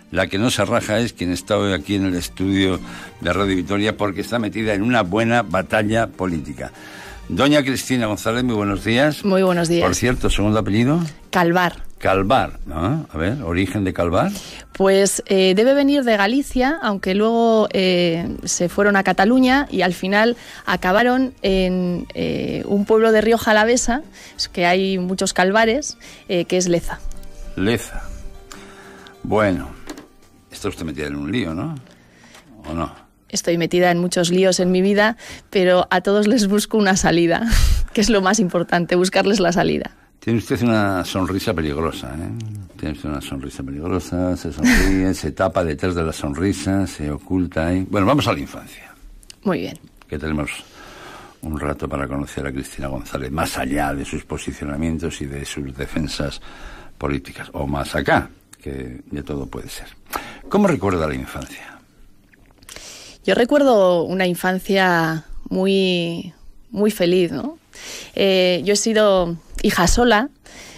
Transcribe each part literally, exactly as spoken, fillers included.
La que no se raja es quien está hoy aquí en el estudio de Radio Vitoria porque está metida en una buena batalla política. Doña Cristina González, muy buenos días. Muy buenos días. Por cierto, ¿segundo apellido? Calvar. Calvar, ¿no? A ver, ¿origen de Calvar? Pues eh, debe venir de Galicia, aunque luego eh, se fueron a Cataluña y al final acabaron en eh, un pueblo de Rioja Alavesa, que hay muchos calvares, eh, que es Leza. Leza. Bueno, está usted metida en un lío, ¿no? ¿O no? Estoy metida en muchos líos en mi vida, pero a todos les busco una salida, que es lo más importante, buscarles la salida. Tiene usted una sonrisa peligrosa, ¿eh? Tiene usted una sonrisa peligrosa, se sonríe, se tapa detrás de la sonrisa, se oculta ahí. Bueno, vamos a la infancia. Muy bien. Que tenemos un rato para conocer a Cristina González, más allá de sus posicionamientos y de sus defensas políticas, o más acá, que de todo puede ser. ¿Cómo recuerda la infancia? Yo recuerdo una infancia muy, muy feliz, ¿no? Eh, yo he sido hija sola,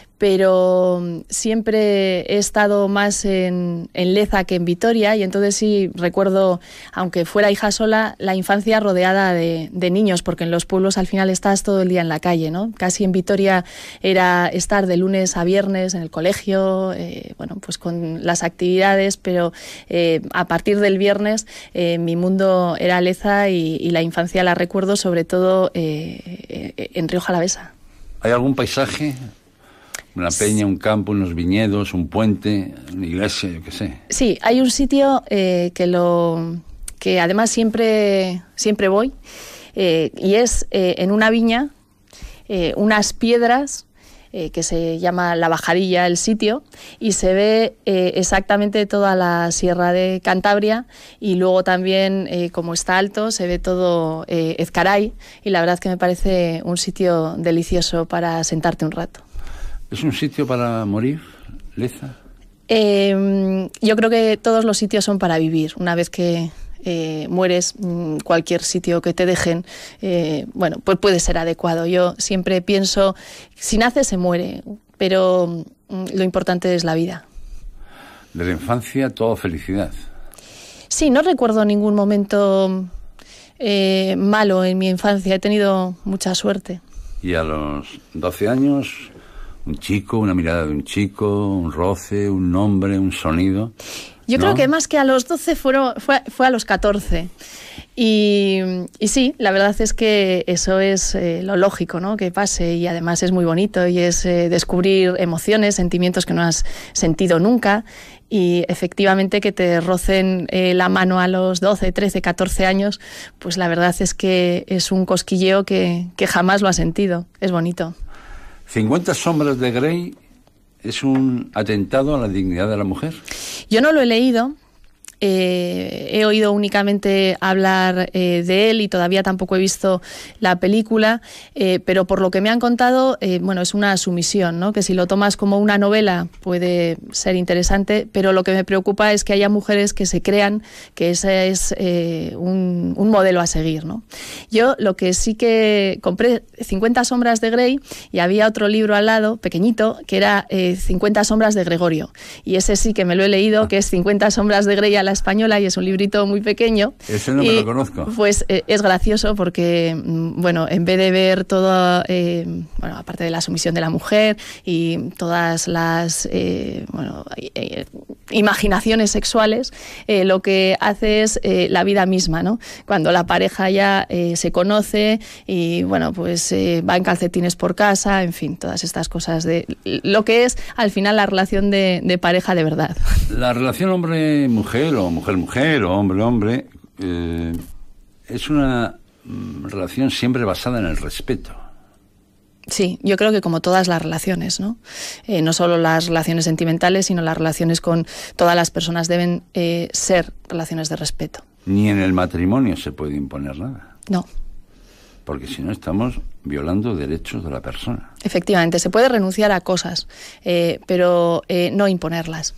pero siempre he estado más en, en Leza que en Vitoria, y entonces sí recuerdo, aunque fuera hija sola, la infancia rodeada de, de niños, porque en los pueblos al final estás todo el día en la calle, ¿no? Casi en Vitoria era estar de lunes a viernes en el colegio, eh, bueno, pues con las actividades, pero eh, a partir del viernes eh, mi mundo era Leza y, y la infancia la recuerdo sobre todo eh, en Rioja Alavesa. ¿Hay algún paisaje? Una peña, un campo, unos viñedos, un puente, una iglesia, yo qué sé. Sí, hay un sitio eh, que lo que además siempre siempre voy eh, y es eh, en una viña, eh, unas piedras eh, que se llama La Bajadilla el sitio, y se ve eh, exactamente toda la Sierra de Cantabria, y luego también eh, como está alto se ve todo eh, Ezcaray, y la verdad es que me parece un sitio delicioso para sentarte un rato. ¿Es un sitio para morir, Leza? Eh, yo creo que todos los sitios son para vivir. Una vez que eh, mueres, cualquier sitio que te dejen, eh, bueno, pues puede ser adecuado. Yo siempre pienso, si nace se muere, pero lo importante es la vida. De la infancia, todo felicidad. Sí, no recuerdo ningún momento eh, malo en mi infancia. He tenido mucha suerte. ¿Y a los doce años... un chico, una mirada de un chico, un roce, un nombre, un sonido? Yo ¿no? creo que más que a los doce fueron, fue, fue a los catorce. Y, y sí, la verdad es que eso es eh, lo lógico, ¿no? Que pase, y además es muy bonito, y es eh, descubrir emociones, sentimientos que no has sentido nunca, y efectivamente que te rocen eh, la mano a los doce, trece, catorce años, pues la verdad es que es un cosquilleo que, que jamás lo has sentido. Es bonito. ¿cincuenta sombras de Grey es un atentado a la dignidad de la mujer? Yo no lo he leído. Eh, he oído únicamente hablar eh, de él, y todavía tampoco he visto la película, eh, pero por lo que me han contado, eh, bueno, es una sumisión, ¿no? Que si lo tomas como una novela puede ser interesante, pero lo que me preocupa es que haya mujeres que se crean que ese es eh, un, un modelo a seguir, ¿no? Yo lo que sí que compré cincuenta sombras de Grey, y había otro libro al lado, pequeñito, que era eh, cincuenta sombras de Gregorio, y ese sí que me lo he leído, que es cincuenta sombras de Grey a la española, y es un librito muy pequeño. Ese no me lo conozco. Pues eh, es gracioso porque, bueno, en vez de ver todo, eh, bueno, aparte de la sumisión de la mujer y todas las eh, bueno, eh, imaginaciones sexuales, eh, lo que hace es eh, la vida misma, ¿no? Cuando la pareja ya eh, se conoce y, bueno, pues eh, va en calcetines por casa, en fin, todas estas cosas de lo que es al final la relación de, de pareja de verdad. La relación hombre-mujer o mujer-mujer o hombre-hombre eh, es una mm, relación siempre basada en el respeto. Sí, yo creo que como todas las relaciones, ¿no? Eh, no solo las relaciones sentimentales, sino las relaciones con todas las personas deben eh, ser relaciones de respeto. Ni en el matrimonio se puede imponer nada. No. Porque si no estamos violando derechos de la persona. Efectivamente, se puede renunciar a cosas, eh, pero eh, no imponerlas.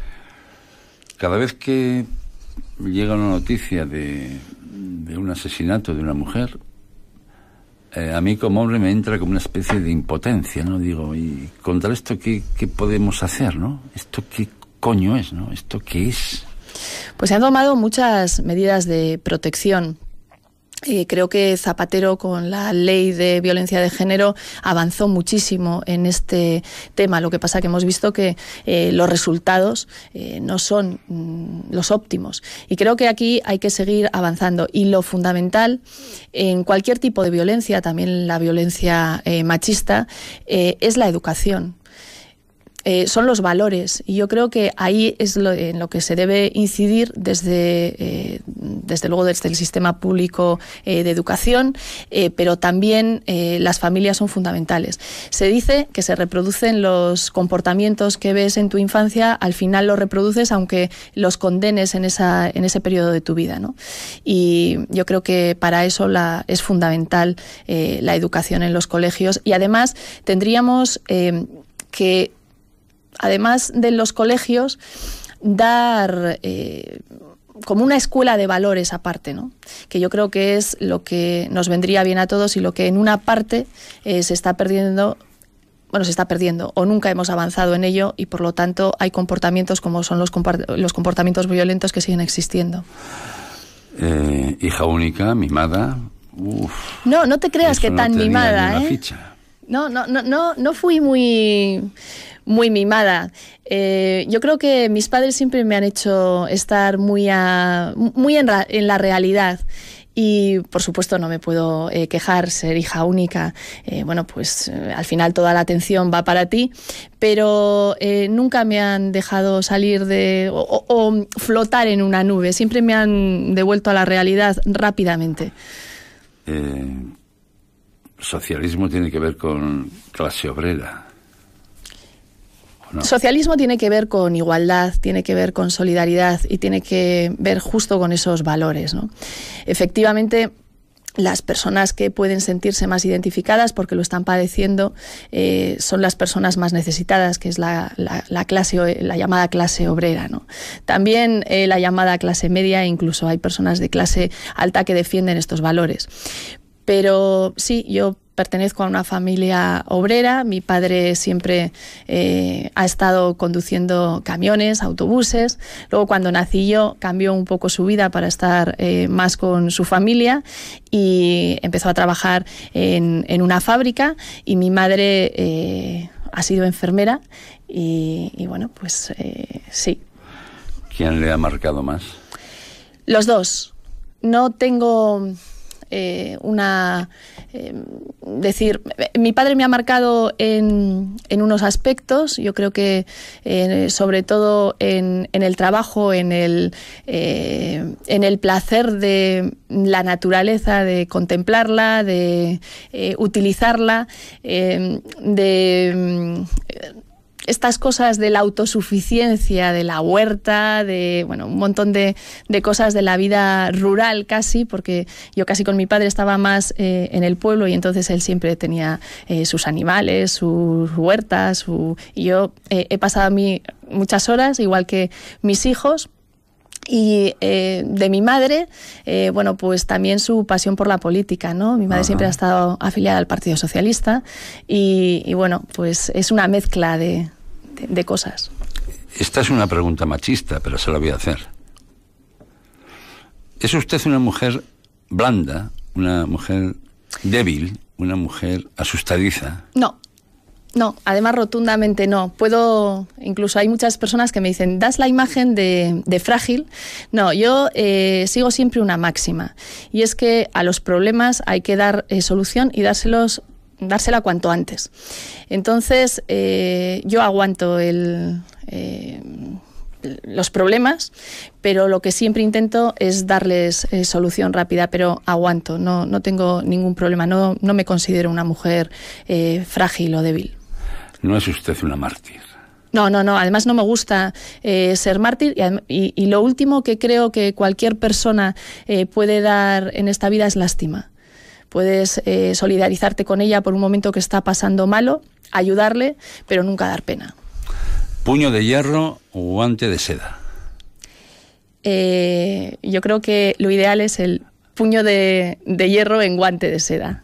Cada vez que llega una noticia de, de un asesinato de una mujer, eh, a mí como hombre me entra como una especie de impotencia, ¿no? Digo, ¿y contra esto qué, qué podemos hacer, no? ¿Esto qué, coño es, ¿no? ¿Esto qué es? Pues se han tomado muchas medidas de protección. Eh, creo que Zapatero, con la ley de violencia de género, avanzó muchísimo en este tema. Lo que pasa que hemos visto que eh, los resultados eh, no son mm, los óptimos. Y creo que aquí hay que seguir avanzando. Y lo fundamental en cualquier tipo de violencia, también la violencia eh, machista, eh, es la educación. Eh, son los valores, y yo creo que ahí es lo, en lo que se debe incidir desde, eh, desde luego desde el sistema público eh, de educación, eh, pero también eh, las familias son fundamentales. Se dice que se reproducen los comportamientos que ves en tu infancia, al final los reproduces aunque los condenes en, esa, en ese periodo de tu vida, ¿no? Y yo creo que para eso la, es fundamental eh, la educación en los colegios, y además tendríamos eh, que además de los colegios, dar eh, como una escuela de valores aparte, ¿no? Que yo creo que es lo que nos vendría bien a todos y lo que en una parte eh, se está perdiendo, bueno, se está perdiendo o nunca hemos avanzado en ello, y por lo tanto hay comportamientos como son los, los comportamientos violentos que siguen existiendo. Eh, hija única, mimada. Uf, no, no te creas que tan mimada, ¿eh? Ficha. No, no, no, no, no fui muy... muy mimada. Eh, yo creo que mis padres siempre me han hecho estar muy, a, muy en, ra, en la realidad. Y, por supuesto, no me puedo eh, quejar, ser hija única. Eh, bueno, pues eh, al final toda la atención va para ti, pero eh, nunca me han dejado salir de o, o, o flotar en una nube. Siempre me han devuelto a la realidad rápidamente. Eh, socialismo tiene que ver con clase obrera. No. Socialismo tiene que ver con igualdad, tiene que ver con solidaridad y tiene que ver justo con esos valores, ¿no? Efectivamente, las personas que pueden sentirse más identificadas porque lo están padeciendo eh, son las personas más necesitadas, que es la, la, la clase, la llamada clase obrera, ¿no? También eh, la llamada clase media, incluso hay personas de clase alta que defienden estos valores. Pero sí, yo pertenezco a una familia obrera. Mi padre siempre eh, ha estado conduciendo camiones, autobuses. Luego, cuando nací yo, cambió un poco su vida para estar eh, más con su familia y empezó a trabajar en, en una fábrica, y mi madre eh, ha sido enfermera y, y bueno, pues eh, sí. ¿Quién le ha marcado más? Los dos. No tengo... Eh, una eh, decir, mi padre me ha marcado en, en unos aspectos, yo creo que eh, sobre todo en, en el trabajo, en el, eh, en el placer de la naturaleza, de contemplarla, de eh, utilizarla, eh, de... Eh, estas cosas de la autosuficiencia, de la huerta, de bueno, un montón de, de cosas de la vida rural casi, porque yo casi con mi padre estaba más eh, en el pueblo, y entonces él siempre tenía eh, sus animales, sus huertas, su, y yo eh, he pasado a mí muchas horas, igual que mis hijos. Y eh, de mi madre, eh, bueno, pues también su pasión por la política, ¿no? Mi madre Ajá. siempre ha estado afiliada al Partido Socialista y, y bueno, pues es una mezcla de, de, de cosas. Esta es una pregunta machista, pero se la voy a hacer. ¿Es usted una mujer blanda, una mujer débil, una mujer asustadiza? No. No, además rotundamente no. Puedo, incluso hay muchas personas que me dicen, das la imagen de, de frágil. No, yo eh, sigo siempre una máxima, y es que a los problemas hay que dar eh, solución y dárselos, dársela cuanto antes. Entonces, eh, yo aguanto el... Eh, los problemas, pero lo que siempre intento es darles eh, solución rápida, pero aguanto, no, no tengo ningún problema, no, no me considero una mujer eh, frágil o débil. No es usted una mártir. No, no, no. Además no me gusta eh, ser mártir, y, y, y lo último que creo que cualquier persona eh, puede dar en esta vida es lástima. Puedes eh, solidarizarte con ella por un momento que está pasando malo, ayudarle, pero nunca dar pena. ¿Puño de hierro o guante de seda? Eh, yo creo que lo ideal es el puño de, de hierro en guante de seda.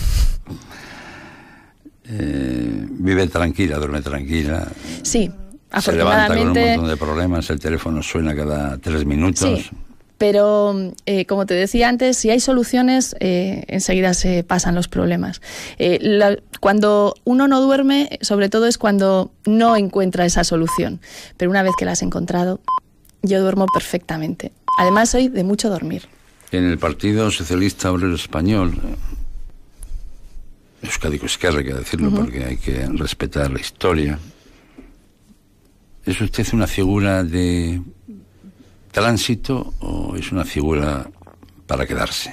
Eh, vive tranquila, duerme tranquila. Sí, Se levanta con un montón de problemas, el teléfono suena cada tres minutos. Sí. Pero, eh, como te decía antes, si hay soluciones, eh, enseguida se pasan los problemas. Eh, la, cuando uno no duerme, sobre todo es cuando no encuentra esa solución. Pero una vez que la has encontrado, yo duermo perfectamente. Además, soy de mucho dormir. En el Partido Socialista Obrero Español, Euskadiko Ezkerra, hay que decirlo, uh-huh. porque hay que respetar la historia, ¿es usted una figura de tránsito o es una figura para quedarse?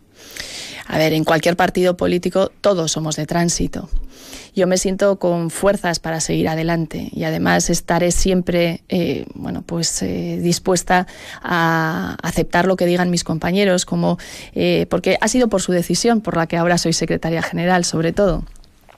A ver, en cualquier partido político todos somos de tránsito. Yo me siento con fuerzas para seguir adelante y además estaré siempre eh, bueno, pues, eh, dispuesta a aceptar lo que digan mis compañeros, como, eh, porque ha sido por su decisión por la que ahora soy secretaria general, sobre todo.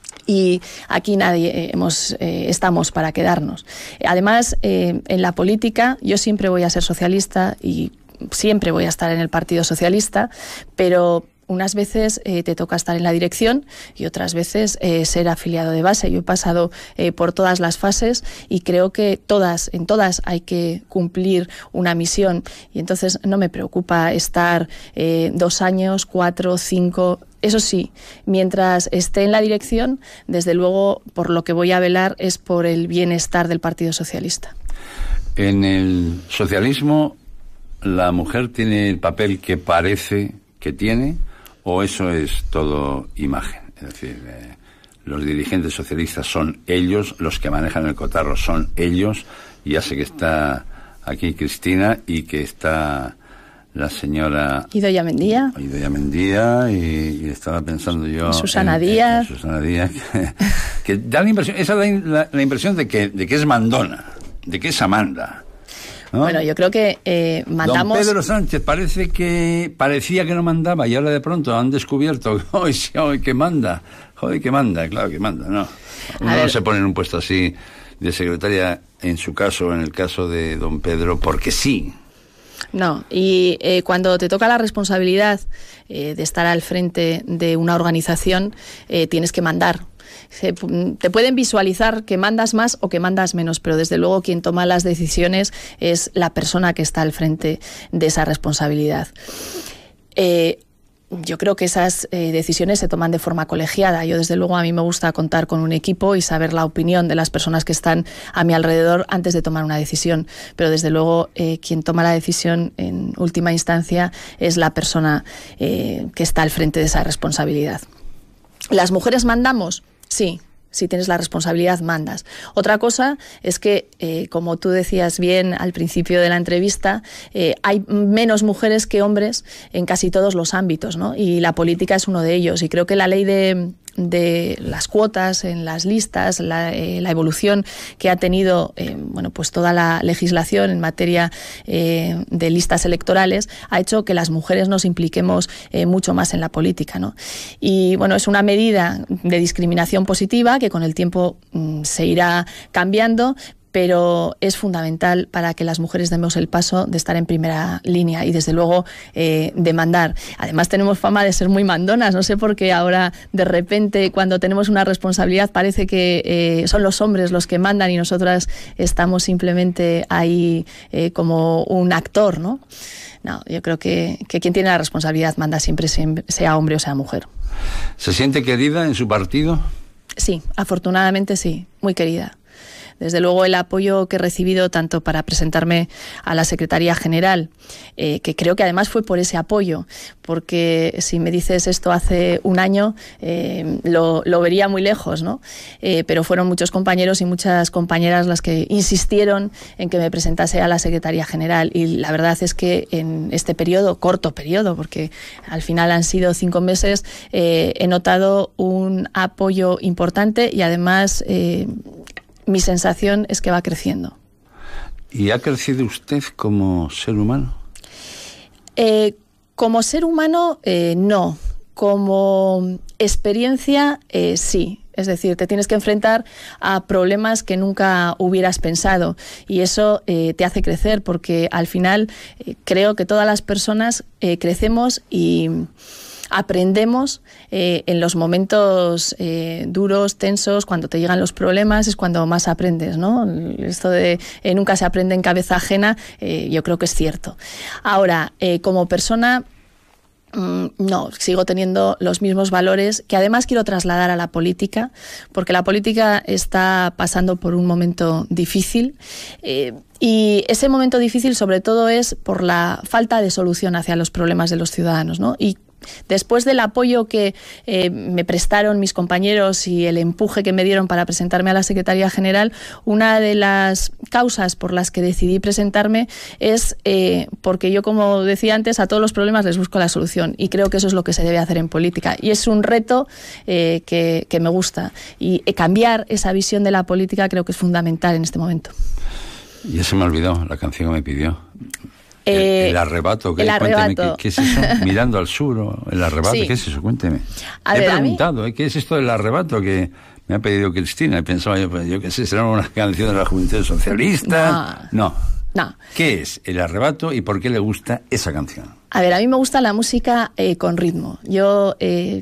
Y aquí nadie eh, hemos, eh, estamos para quedarnos. Además, eh, en la política yo siempre voy a ser socialista y siempre voy a estar en el Partido Socialista, pero unas veces eh, te toca estar en la dirección y otras veces eh, ser afiliado de base. Yo he pasado eh, por todas las fases y creo que todas, en todas hay que cumplir una misión. Y entonces no me preocupa estar eh, dos años, cuatro, cinco. Eso sí, mientras esté en la dirección, desde luego por lo que voy a velar es por el bienestar del Partido Socialista. En el socialismo, ¿la mujer tiene el papel que parece que tiene o eso es todo imagen? Es decir, eh, los dirigentes socialistas son ellos, los que manejan el cotarro son ellos, y ya sé que está aquí Cristina y que está la señora Idoia Mendía. Idoia Mendía y, y estaba pensando yo Susana en, Díaz. En Susana Díaz, que, que da la impresión, esa da la, la impresión de que, de que es mandona, de que es Amanda. ¿No? Bueno, yo creo que eh, mandamos... Don Pedro Sánchez parece que parecía que no mandaba y ahora de pronto han descubierto hoy oh, que manda, joder, que manda, claro que manda, no. Uno no se pone en un puesto así de secretaria, en su caso, en el caso de don Pedro, porque sí. No, y eh, cuando te toca la responsabilidad eh, de estar al frente de una organización, eh, tienes que mandar. Se, te pueden visualizar que mandas más o que mandas menos, pero desde luego quien toma las decisiones es la persona que está al frente de esa responsabilidad. Eh, Yo creo que esas eh, decisiones se toman de forma colegiada. Yo, desde luego, a mí me gusta contar con un equipo y saber la opinión de las personas que están a mi alrededor antes de tomar una decisión. Pero, desde luego, eh, quien toma la decisión en última instancia es la persona eh, que está al frente de esa responsabilidad. ¿Las mujeres mandamos? Sí. Si tienes la responsabilidad, mandas. Otra cosa es que, eh, como tú decías bien al principio de la entrevista, eh, hay menos mujeres que hombres en casi todos los ámbitos, ¿no? Y la política es uno de ellos. Y creo que la ley de, de las cuotas en las listas, la, eh, la evolución que ha tenido eh, bueno, pues toda la legislación en materia eh, de listas electorales, ha hecho que las mujeres nos impliquemos eh, mucho más en la política, ¿no? Y bueno, es una medida de discriminación positiva que con el tiempo mm, se irá cambiando, pero es fundamental para que las mujeres demos el paso de estar en primera línea y, desde luego, eh, de mandar. Además, tenemos fama de ser muy mandonas. No sé por qué ahora, de repente, cuando tenemos una responsabilidad, parece que eh, son los hombres los que mandan y nosotras estamos simplemente ahí eh, como un actor, ¿no? No, yo creo que, que quien tiene la responsabilidad manda siempre, sea hombre o sea mujer. ¿Se siente querida en su partido? Sí, afortunadamente sí, muy querida. Desde luego, el apoyo que he recibido tanto para presentarme a la Secretaría General, eh, que creo que además fue por ese apoyo, porque si me dices esto hace un año, eh, lo, lo vería muy lejos, ¿no? Eh, pero fueron muchos compañeros y muchas compañeras las que insistieron en que me presentase a la Secretaría General, y la verdad es que en este periodo, corto periodo, porque al final han sido cinco meses, eh, he notado un apoyo importante y además... Eh, mi sensación es que va creciendo. ¿Y ha crecido usted como ser humano? Eh, como ser humano, eh, no. Como experiencia, eh, sí. Es decir, te tienes que enfrentar a problemas que nunca hubieras pensado y eso eh, te hace crecer, porque al final eh, creo que todas las personas eh, crecemos y... aprendemos eh, en los momentos eh, duros, tensos, cuando te llegan los problemas, es cuando más aprendes, ¿no? Esto de eh, nunca se aprende en cabeza ajena, eh, yo creo que es cierto. Ahora, eh, como persona, no, sigo teniendo los mismos valores que además quiero trasladar a la política, porque la política está pasando por un momento difícil eh, y ese momento difícil sobre todo es por la falta de solución hacia los problemas de los ciudadanos, ¿no? Y después del apoyo que eh, me prestaron mis compañeros y el empuje que me dieron para presentarme a la Secretaría General, una de las causas por las que decidí presentarme es eh, porque yo, como decía antes, a todos los problemas les busco la solución y creo que eso es lo que se debe hacer en política y es un reto eh, que, que me gusta y eh, cambiar esa visión de la política creo que es fundamental en este momento. Ya se me olvidó la canción que me pidió. El, Eh, el arrebato, ¿qué, el arrebato. Cuénteme, ¿qué, ¿qué es eso? Mirando al sur, ¿o el arrebato, Sí. ¿qué es eso? Cuénteme. A He ver, a mí- preguntado, ¿eh? ¿Qué es esto del arrebato que me ha pedido Cristina? Y pensaba yo, pues yo qué sé, será una canción de la Juventud Socialista. No. No. ¿Qué es el arrebato y por qué le gusta esa canción? A ver, a mí me gusta la música eh, con ritmo. Yo eh,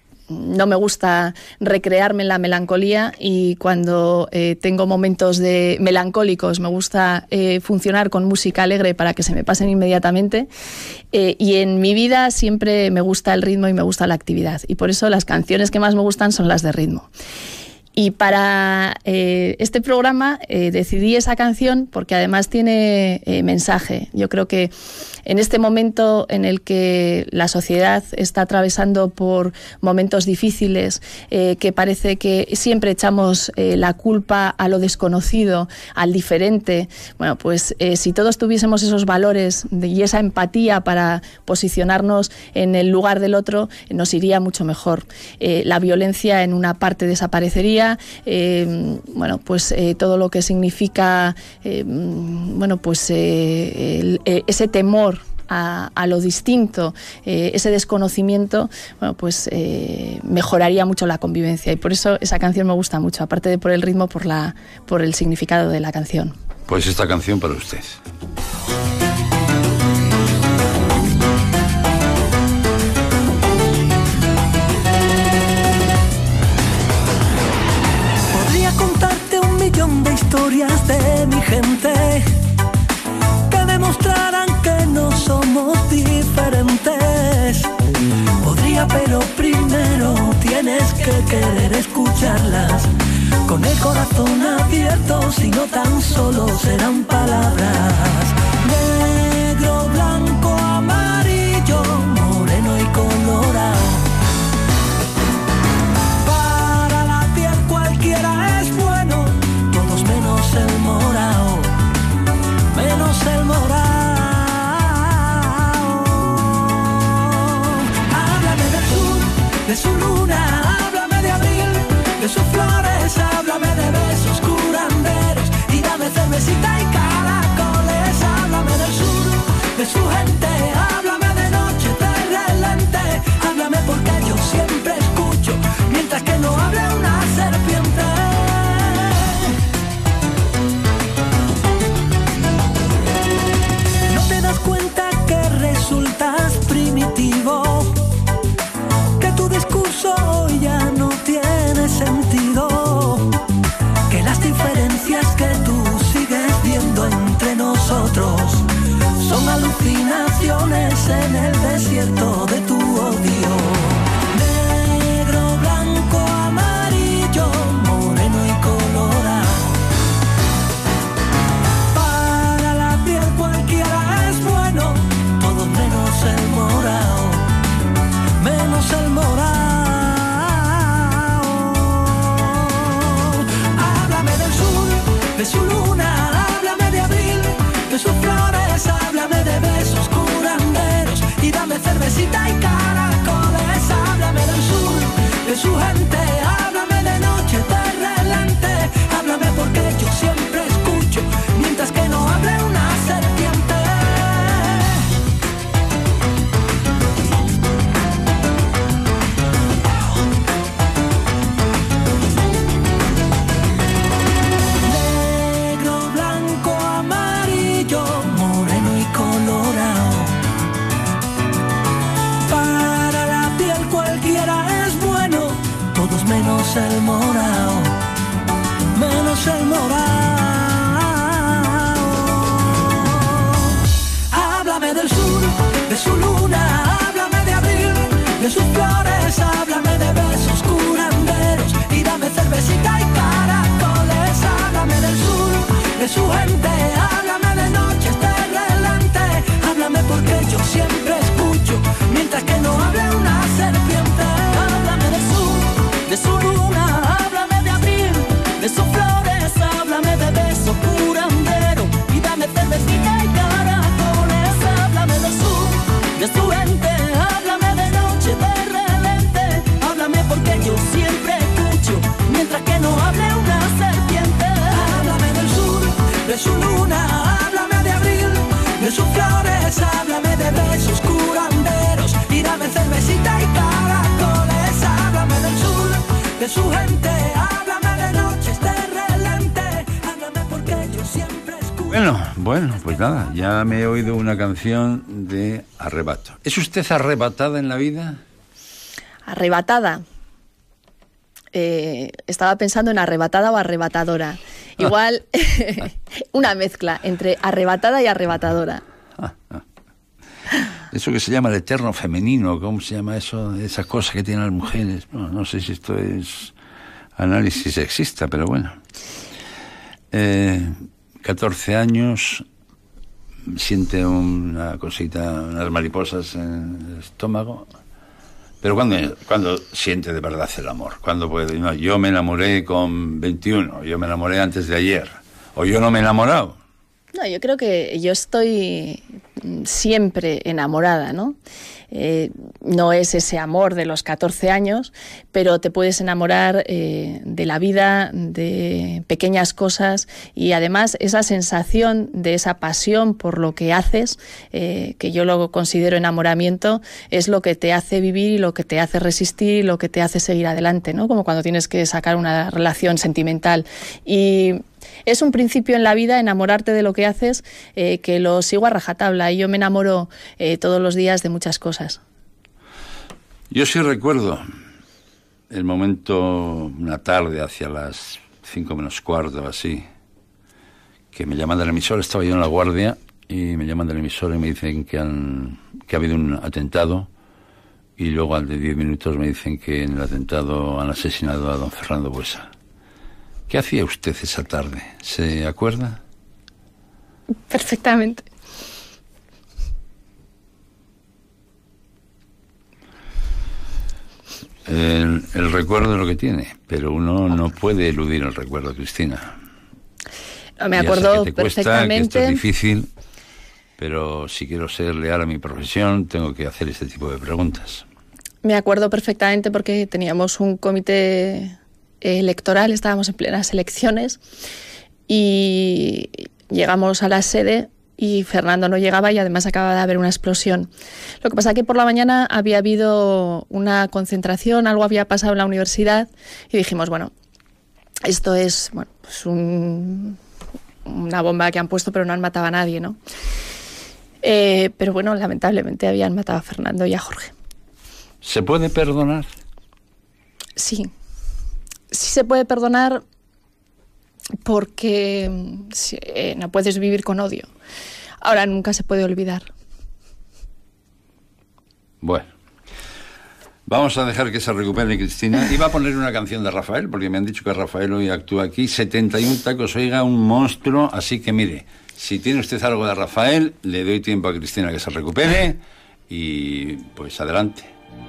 no me gusta recrearme en la melancolía y cuando eh, tengo momentos de melancólicos me gusta eh, funcionar con música alegre para que se me pasen inmediatamente. Eh, y en mi vida siempre me gusta el ritmo y me gusta la actividad. Y por eso las canciones que más me gustan son las de ritmo. Y para eh, este programa eh, decidí esa canción porque además tiene eh, mensaje. Yo creo que en este momento en el que la sociedad está atravesando por momentos difíciles, eh, que parece que siempre echamos eh, la culpa a lo desconocido, al diferente, bueno, pues eh, si todos tuviésemos esos valores de, y esa empatía para posicionarnos en el lugar del otro, nos iría mucho mejor. Eh, la violencia en una parte desaparecería, eh, bueno, pues eh, todo lo que significa, eh, bueno, pues eh, el, eh, ese temor A, a lo distinto, eh, ese desconocimiento, bueno, pues eh, mejoraría mucho la convivencia y por eso esa canción me gusta mucho, aparte de por el ritmo, por la, por el significado de la canción. Pues esta canción para usted. Podría contarte un millón de historias de mi gente que demostraran que no somos diferentes. Podría, pero primero tienes que querer escucharlas con el corazón abierto, si no tan solo serán palabras. Negro, blanco, amarillo, moreno y colorado. Para la piel cualquiera es bueno, todos menos el morado, menos el morado. De su luna, háblame de abril, de sus flores, háblame de besos curanderos y dame cervecita y caracoles. Háblame del sur, de su gente, háblame de noche de relente, háblame porque yo siempre escucho, mientras que no hable una serpiente. ¿No te das cuenta que resultas primitivo? Tu discurso hoy ya no tiene sentido, que las diferencias que tú sigues viendo entre nosotros son alucinaciones en el desierto de tu odio. Negro, blanco, amarillo, moreno y colorado. Para la piel cualquiera es bueno, todo menos el morado, menos el morado. Háblame del sur, de su luna, háblame de abril, de sus flores, háblame de besos curanderos y dame cervecita y caracoles. Háblame del sur, de su gente, háblame de noche de relente, háblame porque yo siempre escucho, mientras que no hable una serpiente. el morao, menos el morao. Háblame del sur, de su luna, háblame de abril, de sus flores, háblame de besos curanderos y dame cervecita y caracoles. Háblame del sur, de su gente, háblame de noches de relente, háblame porque yo siempre escucho, mientras que no hable una serpiente. Háblame del sur, de su luna, háblame de abril, de sus flores, háblame de besos curandero y dame cervecita y caracoles. Háblame del sur, de su gente, háblame de noche de relente, háblame porque yo siempre escucho, mientras que no hable una serpiente. Háblame del sur, de su luna, háblame de abril, de sus flores, háblame de besos curanderos y dame cervecita y caracoles. Háblame del sur, de su gente, háblame de noches de relente, háblame porque yo siempre escucho. Bueno, bueno, pues nada, ya me he oído una canción de Arrebato. ¿Es usted arrebatada en la vida? Arrebatada. Eh, estaba pensando en arrebatada o arrebatadora. Igual, una mezcla entre arrebatada y arrebatadora. Eso que se llama el eterno femenino, ¿cómo se llama eso? Esas cosas que tienen las mujeres. No, no sé si esto es análisis sexista, pero bueno. Eh, catorce años, siente una cosita, unas mariposas en el estómago. Pero cuando, cuando siente de verdad el amor, cuando puede, no, yo me enamoré con veintiuno, yo me enamoré antes de ayer, o yo no me he enamorado. No, yo creo que yo estoy siempre enamorada, ¿no? Eh, no es ese amor de los catorce años, pero te puedes enamorar eh, de la vida, de pequeñas cosas y además esa sensación de esa pasión por lo que haces, eh, que yo lo considero enamoramiento, es lo que te hace vivir y lo que te hace resistir y lo que te hace seguir adelante, ¿no? Como cuando tienes que sacar una relación sentimental. Y es un principio en la vida enamorarte de lo que haces, eh, que lo sigo a rajatabla y yo me enamoro eh, todos los días de muchas cosas. Yo sí recuerdo el momento, una tarde hacia las cinco menos cuarto o así, que me llaman del emisor, estaba yo en La Guardia y me llaman del emisor y me dicen que, han, que ha habido un atentado y luego al de diez minutos me dicen que en el atentado han asesinado a don Fernando Buesa. ¿Qué hacía usted esa tarde? ¿Se acuerda? Perfectamente. El, el recuerdo es lo que tiene, pero uno no puede eludir el recuerdo, Cristina. No, me acuerdo ya sé que te cuesta, perfectamente. que esto es difícil, pero si quiero ser leal a mi profesión, tengo que hacer este tipo de preguntas. Me acuerdo perfectamente porque teníamos un comité electoral, estábamos en plenas elecciones y llegamos a la sede y Fernando no llegaba y además acaba de haber una explosión. Lo que pasa es que por la mañana había habido una concentración, algo había pasado en la universidad y dijimos, bueno, esto es bueno, pues un, una bomba que han puesto pero no han matado a nadie, ¿no? Eh, pero bueno, lamentablemente habían matado a Fernando y a Jorge. ¿Se puede perdonar? Sí. Sí se puede perdonar porque eh, no puedes vivir con odio. Ahora nunca se puede olvidar. Bueno, vamos a dejar que se recupere Cristina. Iba a poner una canción de Rafael, porque me han dicho que Rafael hoy actúa aquí. setenta y un tacos, oiga, un monstruo. Así que mire, si tiene usted algo de Rafael, le doy tiempo a Cristina que se recupere y pues adelante.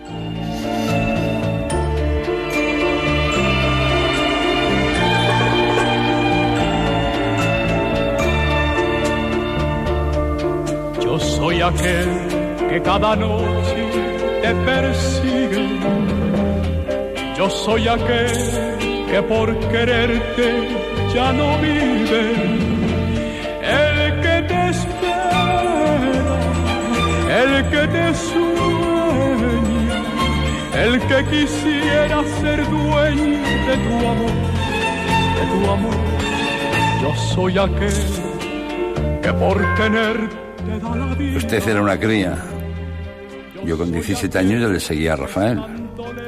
Yo soy aquel que cada noche te persigue. Yo soy aquel que por quererte ya no vive. El que te espera, el que te sueña, el que quisiera ser dueño de tu amor, de tu amor. Yo soy aquel que por tenerte da la vida. Usted era una cría. Yo con diecisiete años ya le seguía a Rafael.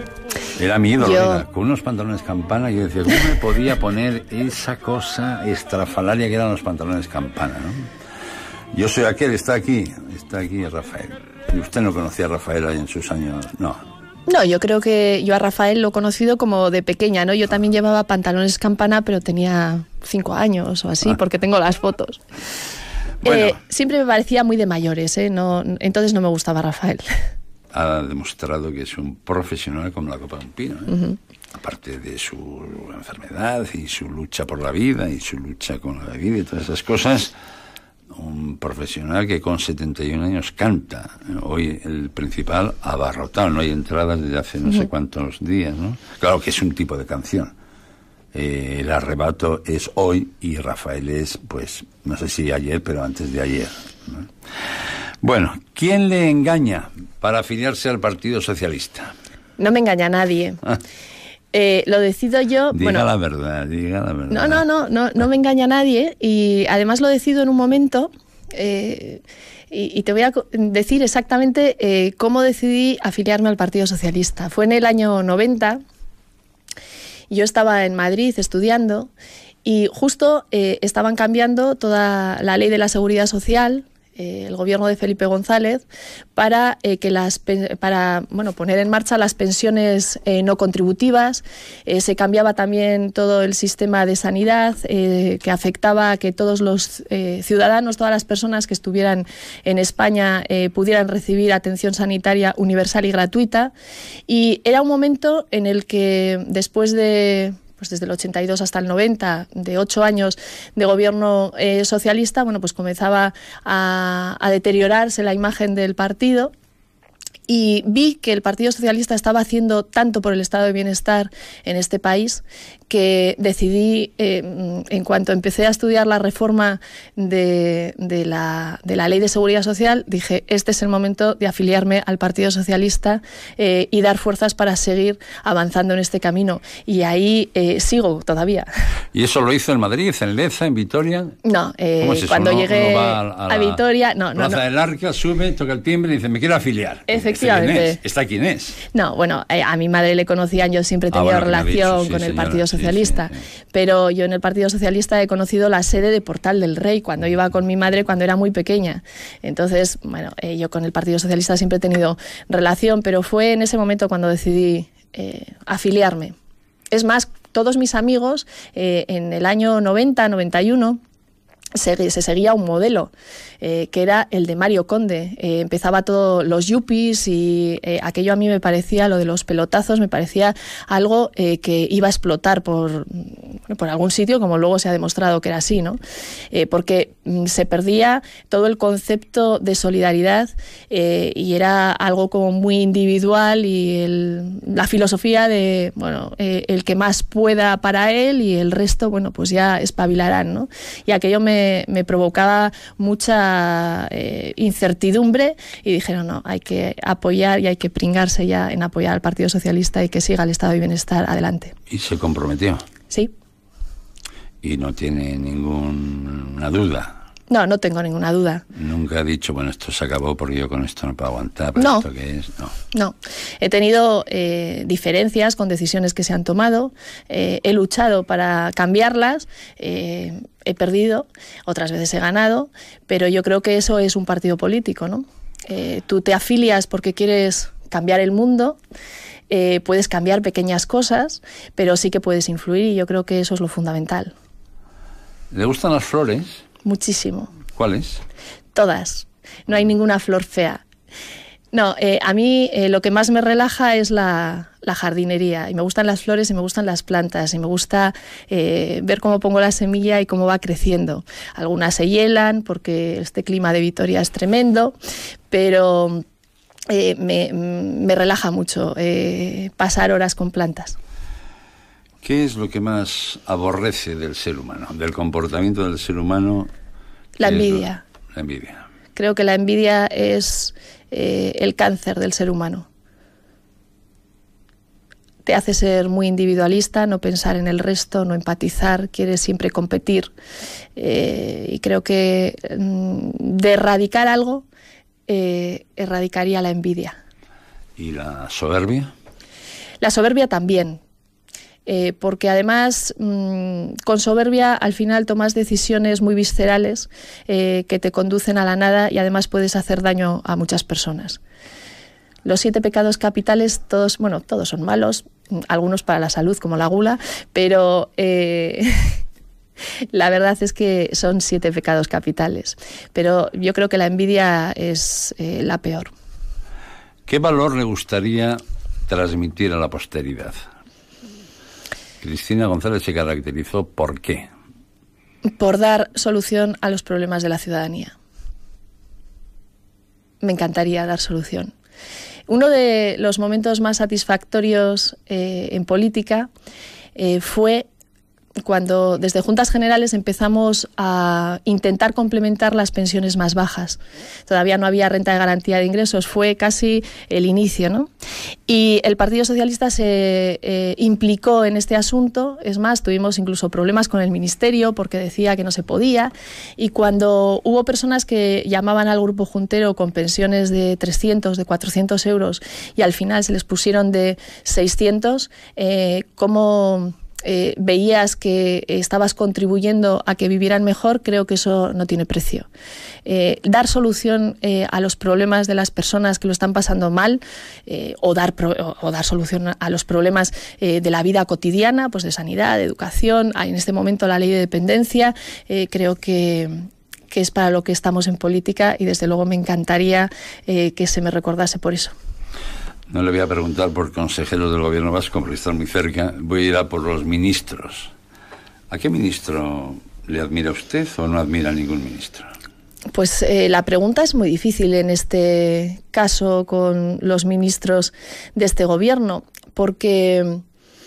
Era mi ídolo, Yo- era, con unos pantalones campana. Yo decía, ¿cómo me podía poner esa cosa estrafalaria que eran los pantalones campana, ¿no? Yo soy aquel, está aquí, está aquí Rafael. Y usted no conocía a Rafael ahí en sus años, no. No, yo creo que yo a Rafael lo he conocido como de pequeña, ¿no? Yo también llevaba pantalones campana, pero tenía cinco años o así, Ah. porque tengo las fotos. Bueno. Eh, siempre me parecía muy de mayores, ¿eh? No, entonces no me gustaba Rafael. Ha demostrado que es un profesional como la copa de un pino, ¿eh? Uh-huh. Aparte de su enfermedad y su lucha por la vida y su lucha con la vida y todas esas cosas, un profesional que con setenta y un años canta. Hoy el Principal abarrotado, no hay entradas desde hace no uh-huh. sé cuántos días, ¿no? Claro que es un tipo de canción. Eh, el arrebato es hoy y Rafael es, pues, no sé si ayer, pero antes de ayer, ¿no? Bueno, ¿quién le engaña para afiliarse al Partido Socialista? No me engaña nadie. Ah. Eh, lo decido yo. Diga bueno, la verdad, diga la verdad. No, no, no, no, no me engaña nadie y además lo decido en un momento eh, y, y te voy a decir exactamente eh, cómo decidí afiliarme al Partido Socialista. Fue en el año noventa. Yo estaba en Madrid estudiando y justo eh, estaban cambiando toda la ley de la seguridad social, eh, el gobierno de Felipe González, para eh, que las para bueno poner en marcha las pensiones eh, no contributivas. Eh, se cambiaba también todo el sistema de sanidad eh, que afectaba a que todos los eh, ciudadanos, todas las personas que estuvieran en España eh, pudieran recibir atención sanitaria universal y gratuita. Y era un momento en el que después de pues desde el ochenta y dos hasta el noventa, de ocho años de gobierno eh, socialista, bueno, pues comenzaba a, a deteriorarse la imagen del partido. Y vi que el Partido Socialista estaba haciendo tanto por el estado de bienestar en este país que decidí, eh, en cuanto empecé a estudiar la reforma de, de, la, de la Ley de Seguridad Social, dije, este es el momento de afiliarme al Partido Socialista eh, y dar fuerzas para seguir avanzando en este camino. Y ahí eh, sigo todavía. ¿Y eso lo hizo en Madrid, en Leza, en Vitoria? No, eh, ¿Cómo es eso? cuando ¿No, llegué no va a, a, a Vitoria... No, Plaza no, no. del Arca, sube, toca el timbre y dice, me quiero afiliar. Efectivamente. ¿Quién es? ¿Esta quién es? No, bueno, eh, a mi madre le conocían, yo siempre he tenido ah, bueno, relación dicho, sí, con el señora, Partido Socialista, sí, sí, sí. Pero yo en el Partido Socialista he conocido la sede de Portal del Rey cuando iba con mi madre cuando era muy pequeña. Entonces, bueno, eh, yo con el Partido Socialista siempre he tenido relación, pero fue en ese momento cuando decidí eh, afiliarme. Es más, todos mis amigos eh, en el año noventa, noventa y uno... Se, se seguía un modelo eh, que era el de Mario Conde. Eh, empezaba todo los yuppies y eh, aquello a mí me parecía, lo de los pelotazos, me parecía algo eh, que iba a explotar por, por algún sitio, como luego se ha demostrado que era así, ¿no? Eh, porque mm, se perdía todo el concepto de solidaridad eh, y era algo como muy individual y el, la filosofía de, bueno, eh, el que más pueda para él y el resto, bueno, pues ya espabilarán, ¿no? Y aquello me me provocaba mucha eh, incertidumbre y dijeron, no, hay que apoyar y hay que pringarse ya en apoyar al Partido Socialista y que siga el estado de bienestar adelante. ¿Y se comprometió? Sí. ¿Y no tiene ninguna duda? No, no tengo ninguna duda. Nunca he dicho, bueno, esto se acabó porque yo con esto no puedo aguantar, pero no. ¿esto qué es? No. No. He tenido eh, diferencias con decisiones que se han tomado, eh, he luchado para cambiarlas, eh, he perdido, otras veces he ganado, pero yo creo que eso es un partido político, ¿no? Eh, tú te afilias porque quieres cambiar el mundo, eh, puedes cambiar pequeñas cosas, pero sí que puedes influir y yo creo que eso es lo fundamental. ¿Le gustan las flores? Muchísimo. ¿Cuáles? Todas. No hay ninguna flor fea. No, eh, a mí eh, lo que más me relaja es la, la jardinería. Y me gustan las flores y me gustan las plantas. Y me gusta eh, ver cómo pongo la semilla y cómo va creciendo. Algunas se hielan porque este clima de Vitoria es tremendo, pero eh, me, me relaja mucho eh, pasar horas con plantas. ¿Qué es lo que más aborrece del ser humano, del comportamiento del ser humano? La envidia. Lo, la envidia. Creo que la envidia es eh, el cáncer del ser humano. Te hace ser muy individualista, no pensar en el resto, no empatizar, quieres siempre competir. Eh, y creo que mm, de erradicar algo, eh, erradicaría la envidia. ¿Y la soberbia? La soberbia también. Eh, porque además mmm, con soberbia al final tomas decisiones muy viscerales eh, que te conducen a la nada y además puedes hacer daño a muchas personas. Los siete pecados capitales, todos, bueno, todos son malos, algunos para la salud como la gula, pero eh, la verdad es que son siete pecados capitales. Pero yo creo que la envidia es eh, la peor. ¿Qué valor le gustaría transmitir a la posteridad? Cristina González se caracterizó ¿por qué? Por dar solución a los problemas de la ciudadanía. Me encantaría dar solución. Uno de los momentos más satisfactorios eh, en política eh, fue cuando desde Juntas Generales empezamos a intentar complementar las pensiones más bajas. Todavía no había renta de garantía de ingresos, fue casi el inicio, ¿no? Y el Partido Socialista se eh, implicó en este asunto, es más, tuvimos incluso problemas con el Ministerio porque decía que no se podía, y cuando hubo personas que llamaban al grupo juntero con pensiones de trescientos, de cuatrocientos euros, y al final se les pusieron de seiscientos, eh, ¿cómo Eh, veías que estabas contribuyendo a que vivieran mejor? Creo que eso no tiene precio. Eh, dar solución eh, a los problemas de las personas que lo están pasando mal eh, o, dar pro, o, o dar solución a los problemas eh, de la vida cotidiana, pues de sanidad, de educación, hay en este momento la ley de dependencia, eh, creo que que es para lo que estamos en política y desde luego me encantaría eh, que se me recordase por eso. No le voy a preguntar por consejeros del gobierno vasco, porque están muy cerca. Voy a ir a por los ministros. ¿A qué ministro le admira usted o no admira a ningún ministro? Pues eh, la pregunta es muy difícil en este caso con los ministros de este gobierno, porque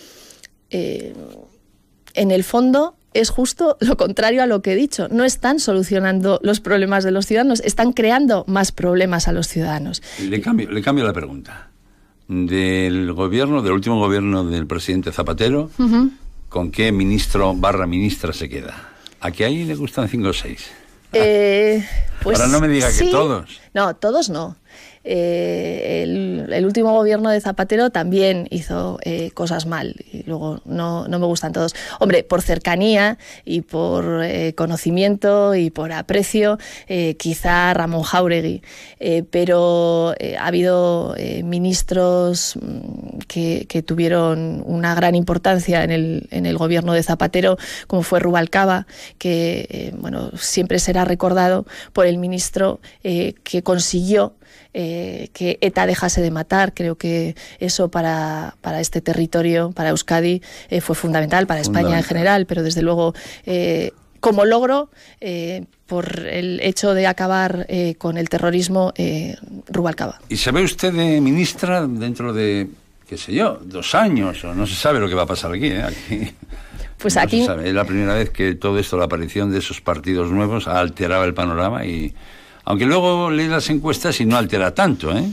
eh, en el fondo es justo lo contrario a lo que he dicho. No están solucionando los problemas de los ciudadanos, están creando más problemas a los ciudadanos. Le cambio, le cambio la pregunta. Del gobierno, del último gobierno del presidente Zapatero, uh-huh. ¿con qué ministro barra ministra se queda? ¿A que ahí le gustan cinco o seis? Eh, pues ahora no me diga sí. Que todos. No, todos no. Eh, el, el último gobierno de Zapatero también hizo eh, cosas mal y luego no, no me gustan todos. Hombre, por cercanía y por eh, conocimiento y por aprecio, eh, quizá Ramón Jáuregui, eh, pero eh, ha habido eh, ministros que, que tuvieron una gran importancia en el, en el gobierno de Zapatero, como fue Rubalcaba, que eh, bueno, siempre será recordado por el ministro eh, que consiguió Eh, que ETA dejase de matar. Creo que eso para, para este territorio, para Euskadi, eh, fue fundamental, para fundamental. España en general, pero desde luego eh, como logro, eh, por el hecho de acabar eh, con el terrorismo, eh, Rubalcaba. ¿Y se ve usted de ministra dentro de, qué sé yo, dos años? O no se sabe lo que va a pasar aquí, ¿eh? Aquí... Pues no aquí... se sabe. Es la primera vez que todo esto, la aparición de esos partidos nuevos, ha alterado el panorama y... Aunque luego lee las encuestas y no altera tanto, ¿eh?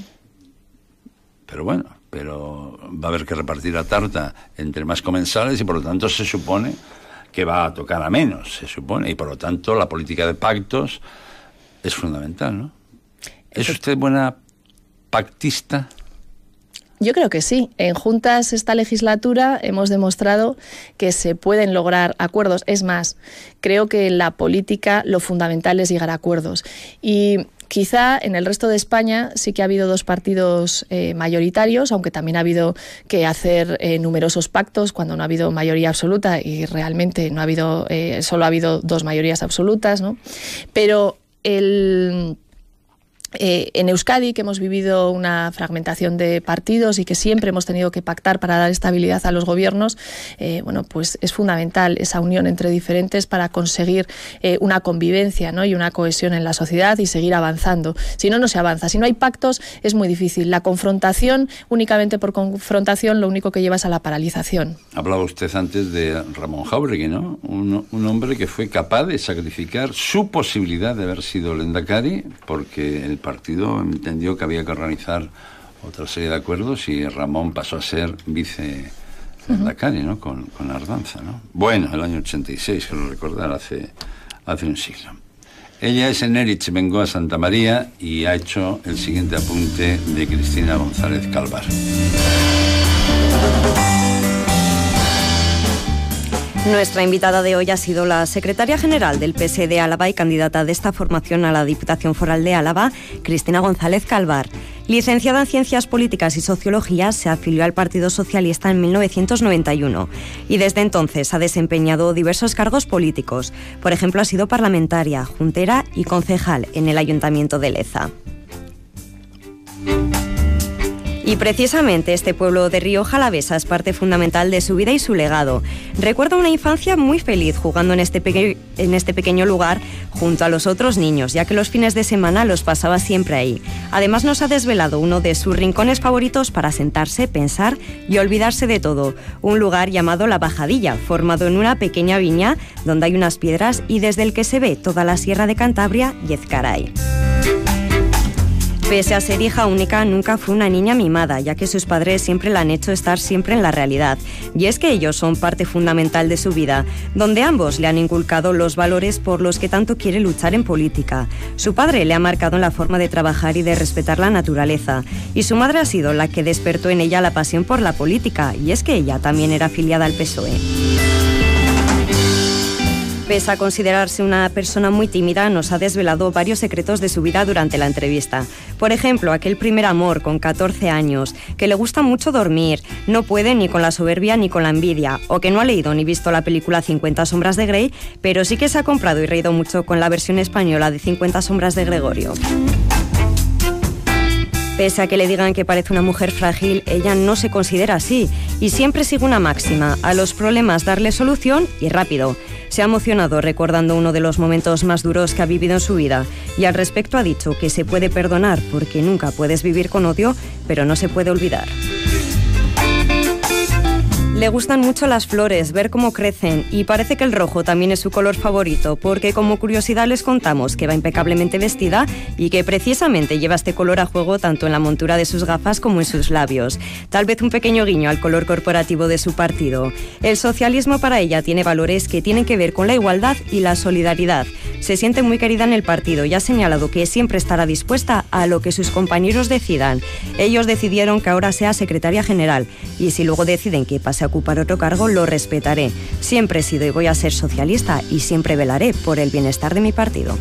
Pero bueno, pero va a haber que repartir la tarta entre más comensales y por lo tanto se supone que va a tocar a menos, se supone. Y por lo tanto la política de pactos es fundamental, ¿no? ¿Es usted buena pactista? Yo creo que sí. En Juntas esta legislatura hemos demostrado que se pueden lograr acuerdos. Es más, creo que en la política lo fundamental es llegar a acuerdos. Y quizá en el resto de España sí que ha habido dos partidos eh, mayoritarios, aunque también ha habido que hacer eh, numerosos pactos cuando no ha habido mayoría absoluta y realmente no ha habido, eh, solo ha habido dos mayorías absolutas, ¿no? Pero el... Eh, en Euskadi, que hemos vivido una fragmentación de partidos y que siempre hemos tenido que pactar para dar estabilidad a los gobiernos, eh, bueno, pues es fundamental esa unión entre diferentes para conseguir eh, una convivencia, ¿no? Y una cohesión en la sociedad y seguir avanzando. Si no, no se avanza. Si no hay pactos, es muy difícil. La confrontación, únicamente por confrontación, lo único que lleva es a la paralización. Hablaba usted antes de Ramón Jáuregui, ¿no? Un, un hombre que fue capaz de sacrificar su posibilidad de haber sido Lehendakari porque el partido entendió que había que organizar otra serie de acuerdos y Ramón pasó a ser vice Lehendakari, ¿no? Con, con Ardanza, ¿no? Bueno, el año ochenta y seis, que lo recordar, hace, hace un siglo. Ella es en Erich Bengoa Santa María y ha hecho el siguiente apunte de Cristina González Calvar. Nuestra invitada de hoy ha sido la secretaria general del P S de Álava y candidata de esta formación a la Diputación Foral de Álava, Cristina González Calvar. Licenciada en Ciencias Políticas y Sociología, se afilió al Partido Socialista en mil novecientos noventa y uno y desde entonces ha desempeñado diversos cargos políticos. Por ejemplo, ha sido parlamentaria, juntera y concejal en el Ayuntamiento de Leza. Y precisamente este pueblo de Rioja Alavesa es parte fundamental de su vida y su legado. Recuerda una infancia muy feliz jugando en este, peque- en este pequeño lugar junto a los otros niños, ya que los fines de semana los pasaba siempre ahí. Además nos ha desvelado uno de sus rincones favoritos para sentarse, pensar y olvidarse de todo. Un lugar llamado La Bajadilla, formado en una pequeña viña donde hay unas piedras y desde el que se ve toda la Sierra de Cantabria y Ezcaray. Pese a ser hija única, nunca fue una niña mimada, ya que sus padres siempre la han hecho estar siempre en la realidad. Y es que ellos son parte fundamental de su vida, donde ambos le han inculcado los valores por los que tanto quiere luchar en política. Su padre le ha marcado en la forma de trabajar y de respetar la naturaleza, y su madre ha sido la que despertó en ella la pasión por la política, y es que ella también era afiliada al P S O E. Pese a considerarse una persona muy tímida, nos ha desvelado varios secretos de su vida durante la entrevista. Por ejemplo, aquel primer amor con catorce años, que le gusta mucho dormir, no puede ni con la soberbia ni con la envidia, o que no ha leído ni visto la película cincuenta sombras de Grey, pero sí que se ha comprado y reído mucho con la versión española de cincuenta sombras de Gregorio. Pese a que le digan que parece una mujer frágil, ella no se considera así y siempre sigue una máxima: a los problemas darle solución y rápido. Se ha emocionado recordando uno de los momentos más duros que ha vivido en su vida y al respecto ha dicho que se puede perdonar porque nunca puedes vivir con odio, pero no se puede olvidar. Le gustan mucho las flores, ver cómo crecen, y parece que el rojo también es su color favorito, porque como curiosidad les contamos que va impecablemente vestida y que precisamente lleva este color a juego tanto en la montura de sus gafas como en sus labios. Tal vez un pequeño guiño al color corporativo de su partido. El socialismo para ella tiene valores que tienen que ver con la igualdad y la solidaridad. Se siente muy querida en el partido y ha señalado que siempre estará dispuesta a lo que sus compañeros decidan. Ellos decidieron que ahora sea secretaria general y si luego deciden que pase a ocupar otro cargo, lo respetaré. Siempre he sido y voy a ser socialista y siempre velaré por el bienestar de mi partido.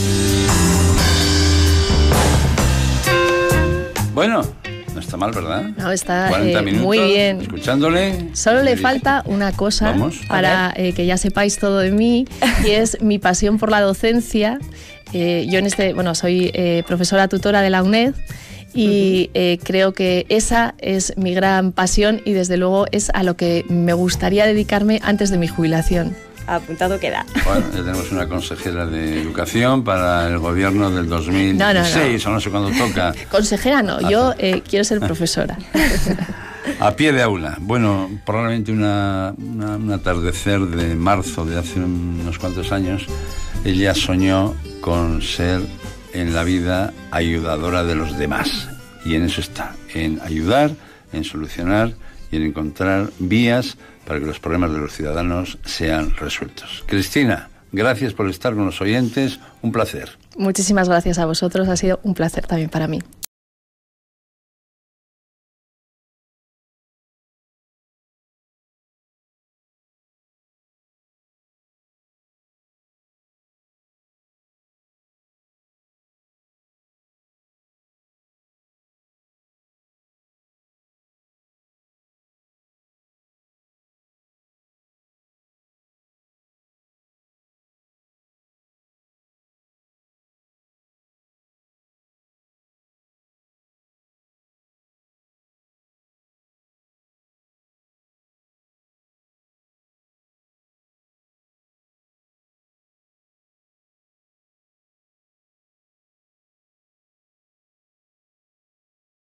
Bueno, no está mal, ¿verdad? No, está cuarenta eh, minutos, muy bien. Escuchándole. Solo le falta una cosa Vamos. para eh, que ya sepáis todo de mí, y es mi pasión por la docencia. Eh, yo en este, bueno, soy eh, profesora tutora de la UNED. Y eh, creo que esa es mi gran pasión y desde luego es a lo que me gustaría dedicarme antes de mi jubilación. Apuntado queda. Bueno, ya tenemos una consejera de Educación para el gobierno del dos mil dieciséis, no, no, no. o no sé cuándo toca. Consejera no, yo eh, quiero ser profesora. A pie de aula. Bueno, probablemente una, una, un atardecer de marzo de hace unos cuantos años, ella soñó con ser en la vida ayudadora de los demás. Y en eso está, en ayudar, en solucionar y en encontrar vías para que los problemas de los ciudadanos sean resueltos. Cristina, gracias por estar con los oyentes, un placer. Muchísimas gracias a vosotros, ha sido un placer también para mí.